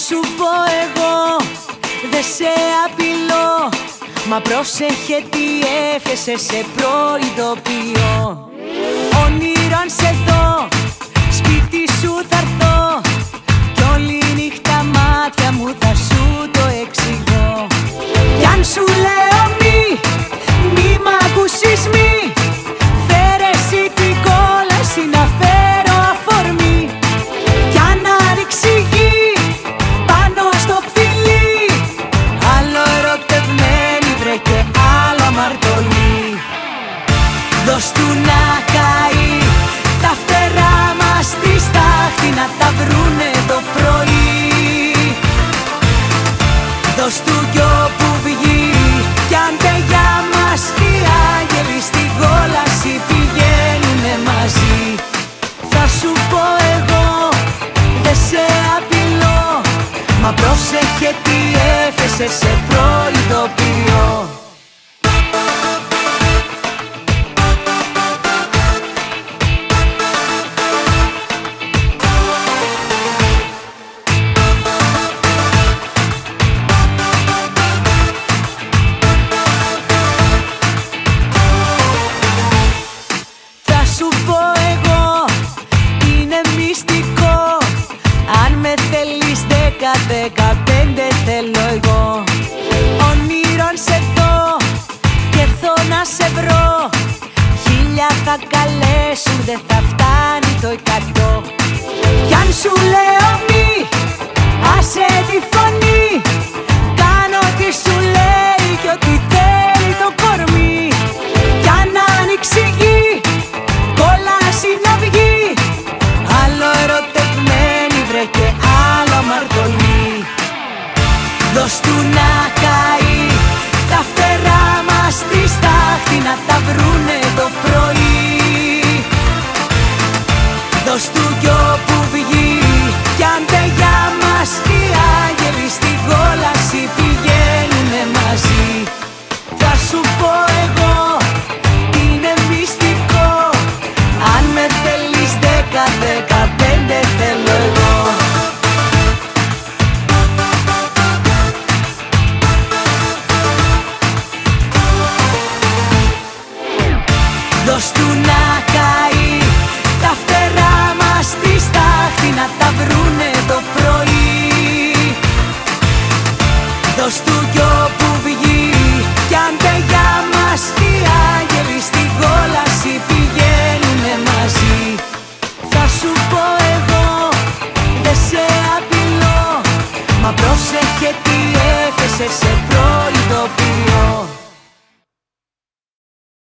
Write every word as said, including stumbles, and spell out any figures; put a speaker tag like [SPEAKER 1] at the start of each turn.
[SPEAKER 1] σου πω εγώ, δε σε απειλώ, μα πρόσεχε τι έφεσαι, σε προειδοποιώ. Όνειρο αν σε δω, σπίτι σου θα'ρθώ, κι όλη νύχτα μάτια μου θα σου το εξηγώ. Κι αν σου λέω μη, μη μ' ακούσεις μη, φέρε εσύ την κόλαση να φέρω αφορμή. Κι αν άριξει γη πάνω στο φιλί, άλλο ερωτευμένη βρε και άλλο αμαρτωλή. Δώσ' του να καεί, τα φτερά μας στη στάχτη να τα βρούνε το πρωί. Δώσ' του κι όπου βγει, κι αν για μας οι άγγελοι στην κόλαση πηγαίνουνε μαζί. Θα σου πω εγώ, δε σε απειλώ, μα πρόσεχε τι έφεσαι, σε προειδοποιώ. Σου πω εγώ, είναι μυστικό, αν με θέλεις δέκα, δεκαπέντε θέλω εγώ. Όνειρο αν σε δω και έρθω να σε βρω, χίλια θα καλέσουν, δεν θα φτάνει το εκατό. Κι αν σου λέω μη, άσε τη φωνή, κάνω τι σου λέει κι ό,τι θέλει το κορμί. Κι αν άνοιξει γη, κόλαση να βγει, άλλο ερωτευμένη βρε και άλλο αμαρτωλή. Δώσ' του να καεί, τα φτερά μας στη στάχτη να τα βρούνε το πρωί. Δώσ' του κι όπου βγει, κι αν για μας οι άγγελοι στην κόλαση πηγαίνουνε μαζί. Θα σου πω εγώ, είναι μυστικό, αν με θέλεις δέκα, δεκαπέντε θέλω εγώ. Δώσ' του να καεί, τα φτερά μας στη στάχτη να τα βρούνε το πρωί. Δώσ' του κι όπου βγει, κι αν για μας οι άγγελοι στην κόλαση πηγαίνουνε μαζί. Θα σου πω εγώ, δε σε απειλώ, μα πρόσεχε τι έφεσαι, σε προ